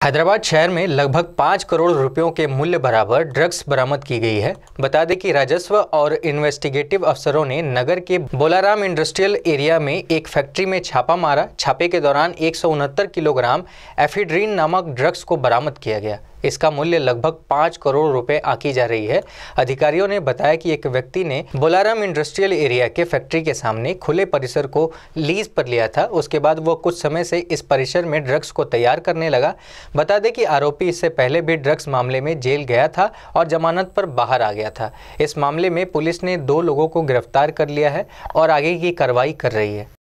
हैदराबाद शहर में लगभग 5 करोड़ रुपयों के मूल्य बराबर ड्रग्स बरामद की गई है। बता दें कि राजस्व और इन्वेस्टिगेटिव अफसरों ने नगर के बोलाराम इंडस्ट्रियल एरिया में एक फैक्ट्री में छापा मारा। छापे के दौरान 169 किलोग्राम एफिड्रीन नामक ड्रग्स को बरामद किया गया। इसका मूल्य लगभग 5 करोड़ रुपए आंकी जा रही है। अधिकारियों ने बताया कि एक व्यक्ति ने बोलाराम इंडस्ट्रियल एरिया के फैक्ट्री के सामने खुले परिसर को लीज पर लिया था। उसके बाद वो कुछ समय से इस परिसर में ड्रग्स को तैयार करने लगा। बता दें कि आरोपी इससे पहले भी ड्रग्स मामले में जेल गया था और जमानत पर बाहर आ गया था। इस मामले में पुलिस ने 2 लोगों को गिरफ्तार कर लिया है और आगे की कार्रवाई कर रही है।